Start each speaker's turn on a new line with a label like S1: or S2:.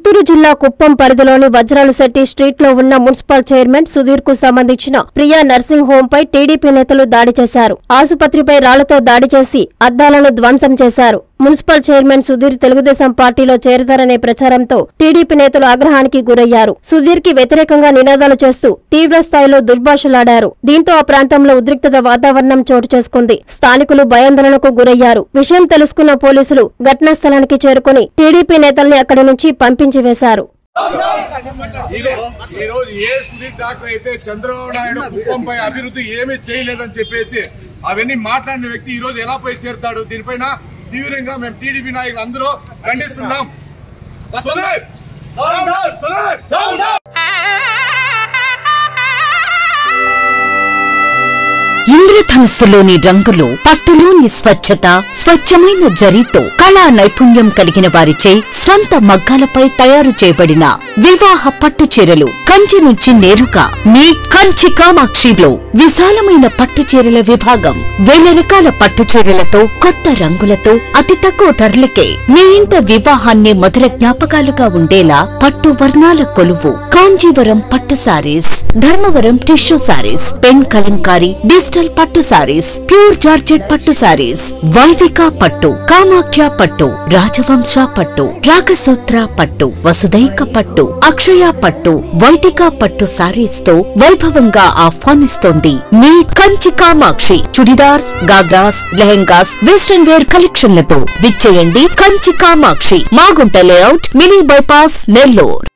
S1: చిత్తూరు జిల్లా కుప్పం పరిధిలోని వజ్రాలశెట్టి స్ట్రీట్లో ఉన్న మున్సిపల్ చైర్మన్ సుధీర్ కు సంబంధించిన ప్రియా నర్సింగ్ హోం పై టీడీపీ నేతలు దాడి చేశారు. ఆసుపత్రిపై రాళ్లతో దాడి చేసి అద్దాలను ధ్వంసం చేశారు. మున్సిపల్ చైర్మన్ సుధీర్ తెలుగుదేశం పార్టీలో చేరతారనే ప్రచారంతో టీడీపీ నేతలు ఆగ్రహానికి గురయ్యారు. సుధీర్ కి వ్యతిరేకంగా నినాదాలు చేస్తూ తీవ్ర స్థాయిలో దుర్భాషలాడారు. దీంతో ఆ ప్రాంతంలో ఉద్రిక్తత వాతావరణం చోటు చేసుకుంది. స్థానికులు భయాందోళనకు గురయ్యారు. విషయం తెలుసుకున్న పోలీసులు ఘటనా స్థలానికి చేరుకుని టీడీపీ నేతల్ని అక్కడి నుంచి పంపించి వేశారు.
S2: చంద్రబాబు నాయుడు కుప్పంపై అభివృద్ధి ఏమీ చేయలేదని చెప్పేసి అవన్నీ మాట్లాడిన వ్యక్తి ఈ రోజు ఎలా పోయి చేరుతాడు? దీనిపైన తీవ్రంగా మేము టీడీపీ నాయకులు అందరూ ఖండిస్తున్నాం.
S3: ఇంద్రధనుస్సులోని రంగులు, పట్టులోని స్వచ్ఛత, స్వచ్ఛమైన జరీతో కళా నైపుణ్యం కలిగిన వారిచే స్వంత మగ్గాలపై తయారు చేయబడిన వివాహ పట్టు చీరలు కంచి నుంచి నేరుగా మీ కంచి కామాక్షిలో విశాలమైన పట్టు చీరల విభాగం. వేల రకాల పట్టు చీరలతో కొత్త రంగులతో అతి తక్కువ ధరలకే మీ ఇంట వివాహాన్ని మధుర జ్ఞాపకాలుగా ఉండేలా పట్టు వర్ణాల కొలువు కాంజీవరం పట్టు saris, Dharmavaram tissue saris, pen kalamkari, digital పట్టు సారీస్, ప్యూర్ జార్జెట్ పట్టు సారీస్, వైవిక పట్టు, కామాఖ్య పట్టు, రాజవంశ పట్టు, రాగసూత్ర పట్టు, వసుదైక పట్టు, అక్షయ పట్టు, వైదిక పట్టు సారీస్ తో వైభవంగా ఆహ్వానిస్తోంది మీ కంచి కామాక్షి. చుడిదార్స్, గాగ్రాస్, లెహెంగాస్, వెస్టర్న్ వేర్ కలెక్షన్లతో విచ్చేయండి Kanchi Kamakshi, Magunta layout, mini bypass, Nellore.